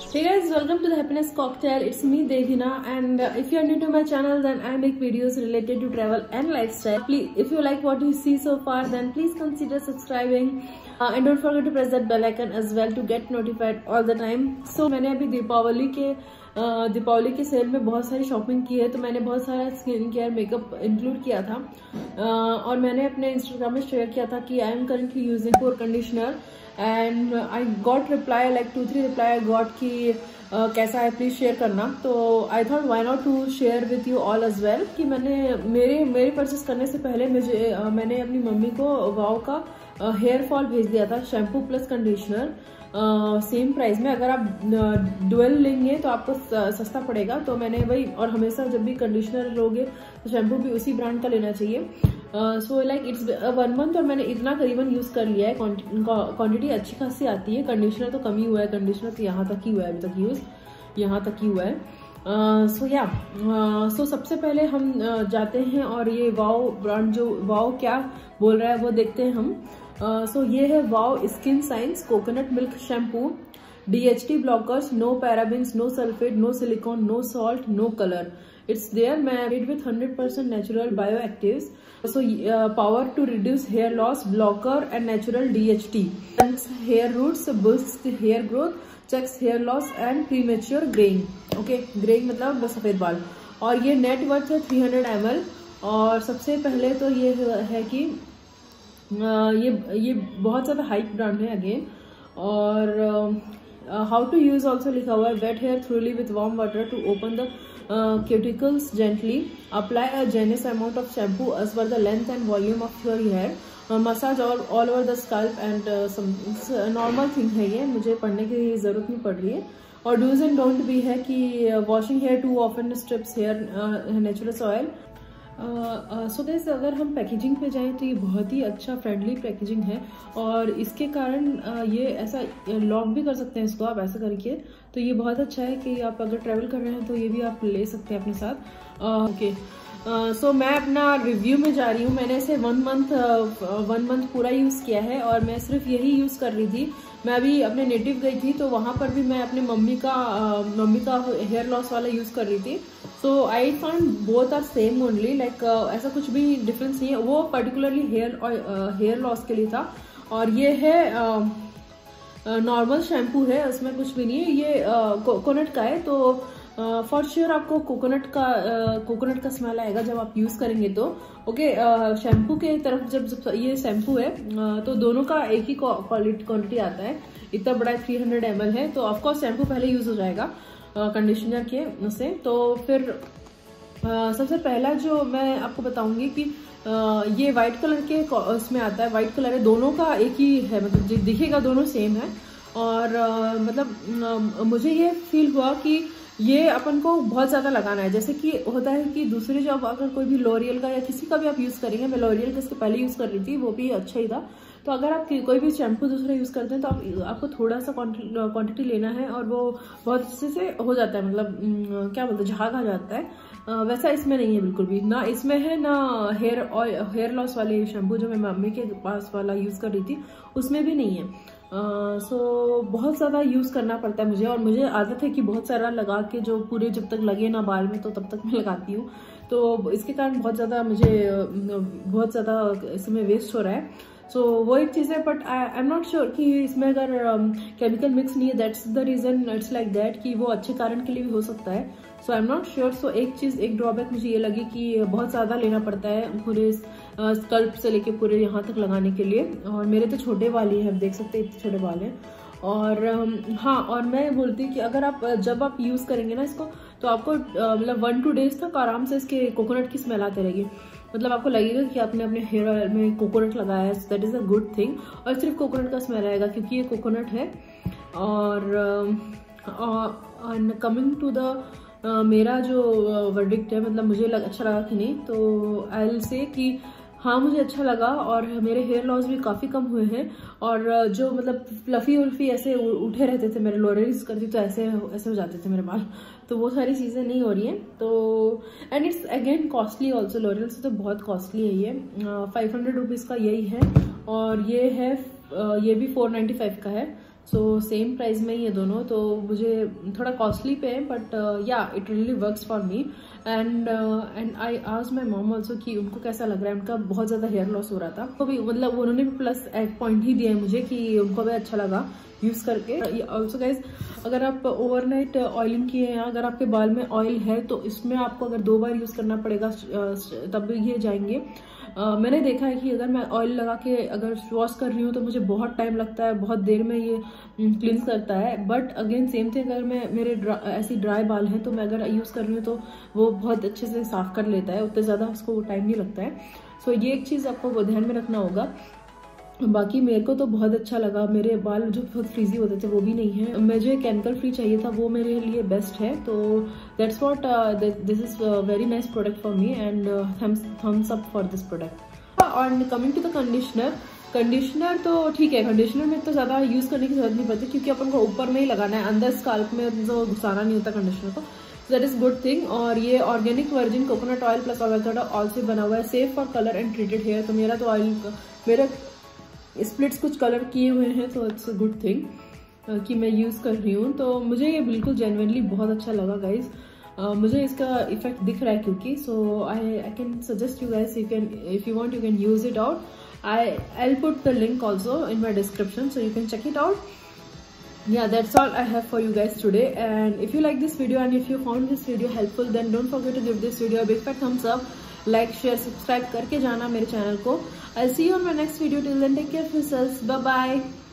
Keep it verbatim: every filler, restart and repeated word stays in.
Hey guys, welcome to the Happiness Cocktail. It's me Devina, and uh, if you are new to my channel, then I make videos related to travel and lifestyle. Please, if you like what you see so far, then please consider subscribing uh, and don't forget to press that bell icon as well to get notified all the time. So मैंने अभी दीपावली के दीपावली के cell में बहुत सारी shopping की है, तो मैंने बहुत सारा स्किन केयर मेकअप इंक्लूड किया था uh, और मैंने अपने इंस्टाग्राम में शेयर किया था कि I am currently using pore conditioner and I got reply like two three reply I got कि uh, कैसा है प्लीज शेयर करना. तो I thought why not to share with you all as well कि मैंने मेरे मेरे परचेस करने से पहले मुझे uh, मैंने अपनी मम्मी को वाव का हेयर फॉल भेज दिया था, shampoo plus conditioner same price में. अगर आप डुअल लेंगे तो आपको सस्ता पड़ेगा, तो मैंने वही, और हमेशा जब भी कंडीशनर लोगे तो शैम्पू भी उसी ब्रांड का लेना चाहिए. So like it's one month और मैंने इतना करीबन यूज कर लिया है. क्वांटिटी अच्छी खासी आती है. कंडीशनर तो कम ही हुआ है, कंडीशनर तो यहाँ तक ही हुआ है, अभी तक यूज यहाँ तक ही हुआ है. सो या सो सबसे पहले हम uh, जाते हैं और ये वाव ब्रांड जो वाव क्या बोल रहा है वो देखते हैं हम. सो uh, so ये है Wow Skin Science coconut milk shampoo, D H T blockers, no parabens, no sulphate, no silicone, no salt, no colour. It's there made with hundred percent natural bio actives. So uh, power to reduce hair loss, blocker and natural D H T. Hair roots, boosts hair growth, checks hair loss and premature graying. Okay, graying मतलब सफेद बाल. और ये net worth है three hundred ML एल. और सबसे पहले तो ये है कि uh, ये ये बहुत ज़्यादा हाइप ब्रांड है अगेन. और हाउ टू यूज ऑल्सो लिखा हुआ है. Wet hair thoroughly with warm water to open the Uh, cuticles gently. Apply a generous amount of shampoo as per the length and volume of your hair. Uh, massage all, all over the scalp and uh, some uh, normal thing है ये, मुझे पढ़ने की जरूरत नहीं पड़ रही है. और do's and don't भी है कि uh, washing hair too often strips hair uh, natural soil. So guys, अगर हम पैकेजिंग पे जाएं तो ये बहुत ही अच्छा फ्रेंडली पैकेजिंग है और इसके कारण uh, ये ऐसा लॉक भी कर सकते हैं इसको आप ऐसा करके. तो ये बहुत अच्छा है कि आप अगर ट्रैवल कर रहे हैं तो ये भी आप ले सकते हैं अपने साथ. ओके, सो मैं अपना रिव्यू में जा रही हूँ. मैंने इसे वन मंथ वन मंथ पूरा यूज़ किया है और मैं सिर्फ यही यूज़ कर रही थी. मैं अभी अपने नेटिव गई थी तो वहाँ पर भी मैं अपने मम्मी का मम्मी का हेयर लॉस वाला यूज़ कर रही थी. So I found both are same only, like ऐसा कुछ भी डिफरेंस नहीं है. वो पर्टिकुलरली हेयर हेयर लॉस के लिए था और ये है नॉर्मल शैम्पू है, उसमें कुछ भी नहीं है. ये कोकोनट का है, तो फॉर uh, श्योर sure आपको कोकोनट का कोकोनट uh, का स्मेल आएगा जब आप यूज करेंगे तो. ओके, शैम्पू के तरफ जब जब ये शैम्पू है uh, तो दोनों का एक ही क्वालिटी क्वांटिटी आता है. इतना बड़ा थ्री हंड्रेड एम एल है, तो ऑफकोर्स शैम्पू पहले यूज हो जाएगा कंडीशनर uh, के उससे. तो फिर uh, सबसे पहला जो मैं आपको बताऊंगी कि uh, ये व्हाइट कलर के उसमें आता है. व्हाइट कलर है, दोनों का एक ही है, मतलब दिखेगा दोनों सेम है. और uh, मतलब uh, मुझे ये फील हुआ कि ये अपन को बहुत ज़्यादा लगाना है. जैसे कि होता है कि दूसरे जो अगर कोई भी लॉरियल का या किसी का भी आप यूज़ करेंगे, मैं लॉरियल का इसके पहले यूज़ कर रही थी, वो भी अच्छा ही था. तो अगर आप कोई भी शैम्पू दूसरा यूज़ करते हैं तो आप आपको थोड़ा सा क्वांटिटी लेना है और वो बहुत अच्छे से हो जाता है, मतलब क्या बोलते हैं, झाग आ जाता है. आ, वैसा इसमें नहीं है बिल्कुल भी. ना इसमें है ना हेयर ऑयल हेयर लॉस वाले शैम्पू जो मैं मम्मी के पास वाला यूज़ कर रही थी उसमें भी नहीं है. सो uh, so, बहुत ज़्यादा यूज़ करना पड़ता है मुझे. और मुझे आदत है कि बहुत सारा लगा के जो पूरे जब तक लगे ना बाल में तो तब तक मैं लगाती हूँ. तो इसके कारण बहुत ज़्यादा मुझे बहुत ज़्यादा इसमें वेस्ट हो रहा है. सो so, वो एक चीज़ है. But I am not sure कि इसमें अगर केमिकल um, मिक्स नहीं है, that's the reason it's like that, कि वो अच्छे कारण के लिए भी हो सकता है. So I am not sure. So एक चीज़ एक ड्रॉबैक मुझे ये लगी कि बहुत ज़्यादा लेना पड़ता है पूरे स्कल्प से लेके पूरे यहाँ तक लगाने के लिए. और मेरे तो छोटे बाल ही हैं, आप देख सकते हैं इतने छोटे बाल हैं. और हाँ, और मैं बोलती कि अगर आप जब आप यूज़ करेंगे ना इसको तो आपको मतलब वन टू डेज तक आराम से इसके कोकोनट की स्मेल आती रहेगी. मतलब आपको लगेगा कि आपने अपने हेयर ऑयल में कोकोनट लगाया है. That is a good thing. और सिर्फ कोकोनट का स्मेल आएगा क्योंकि ये कोकोनट है. और कमिंग टू द मेरा जो वर्डिक्ट है, मतलब मुझे लग, अच्छा लगा कि नहीं, तो आई विल से कि हाँ मुझे अच्छा लगा. और मेरे हेयर लॉस भी काफ़ी कम हुए हैं. और जो मतलब फ्लफी उल्फी ऐसे उठे रहते थे, मेरे लोरियल यूज़ करती तो ऐसे ऐसे हो जाते थे मेरे बाल, तो वो सारी चीज़ें नहीं हो रही हैं. तो and it's again costly also. L'Oreal से तो बहुत कॉस्टली है ये. फाइव हंड्रेड रुपीज़ का यही है और ये है ये भी फोर नाइन्टी फाइव का है. सो सेम प्राइस में ये दोनों, तो मुझे थोड़ा कॉस्टली पे है but yeah it really works for me. And and I asked my mom also कि उनको कैसा लग रहा है, उनका बहुत ज़्यादा हेयर लॉस हो रहा था, तो भी मतलब उन्होंने भी प्लस एक पॉइंट ही दिया है मुझे कि उनको भी अच्छा लगा यूज़ करके। ऑल्सो गाइज, अगर आप ओवरनाइट ऑयलिंग किए हैं, अगर आपके बाल में ऑयल है तो इसमें आपको अगर दो बार यूज़ करना पड़ेगा तब ये जाएंगे। Uh, मैंने देखा है कि अगर मैं ऑयल लगा के अगर वॉश कर रही हूँ तो मुझे बहुत टाइम लगता है, बहुत देर में ये क्लींस करता है। बट अगेन सेम थिंग, अगर मैं मेरे ड्रा, ऐसी ड्राई बाल हैं तो मैं अगर यूज़ कर रही हूँ तो वो बहुत अच्छे से साफ कर लेता है, उतने ज़्यादा उसको टाइम नहीं लगता है। सो so, ये एक चीज़ आपको ध्यान में रखना होगा। बाकी मेरे को तो बहुत अच्छा लगा, मेरे बाल जो बहुत फ्रीजी होते थे वो भी नहीं है, मुझे केमिकल फ्री चाहिए था, वो मेरे लिए बेस्ट है। तो that's what this is very nice product for me and thumbs up for this product. और coming to the conditioner, conditioner तो ठीक है, कंडीशनर में तो ज़्यादा यूज़ करने की जरूरत नहीं पड़ती क्योंकि अपन को ऊपर में ही लगाना है, अंदर स्काल्प में तो घुसाना नहीं होता कंडीशनर को। That is good thing. और ये organic virgin coconut oil plus avocado oil से बना हुआ है, safe for colour and treated hair. तो मेरा तो ऑयल मेरा स्प्लिट्स कुछ कलर किए हुए हैं, तो इट्स अ गुड थिंग कि मैं यूज़ कर रही हूँ। तो मुझे ये बिल्कुल जेन्युइनली बहुत अच्छा लगा गाइज। uh, मुझे इसका इफेक्ट दिख रहा है क्योंकि so I I can suggest you guys, you can if you want you can use it out. I I put the link also in my description so you can check it out. Yeah, that's all I have for you guys today. And if you like this video and if you found this video helpful, then don't forget to give this video a big fat thumbs up, like, share, subscribe करके जाना मेरे channel को। I'll see you on my next video. Till then, take care of yourselves. Bye bye.